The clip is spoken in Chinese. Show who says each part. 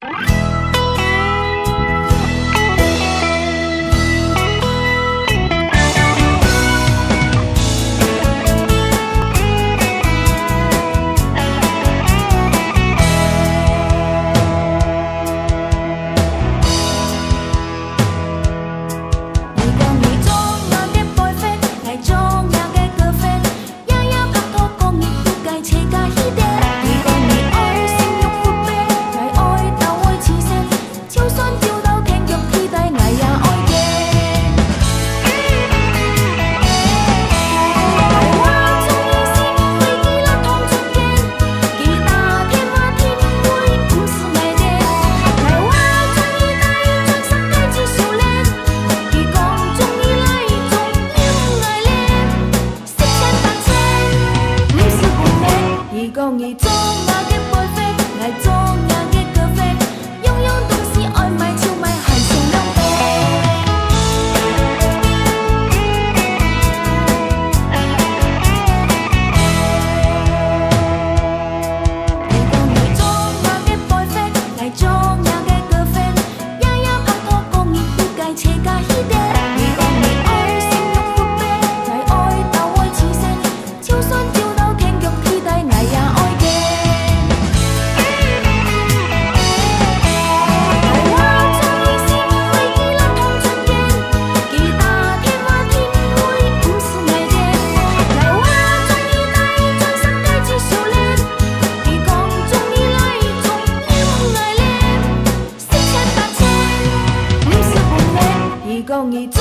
Speaker 1: 讲伊做我嘅 boyfriend， 爱做我嘅 girlfriend， 样样东西爱买就买，含情两倍。你讲伊做我嘅 boyfriend， 爱做我嘅 girlfriend， 夜夜拍拖讲伊不该车甲彼地。你讲伊爱性欲腹背，再爱到爱痴线，就算丢到天国替代爱也。 讲伊做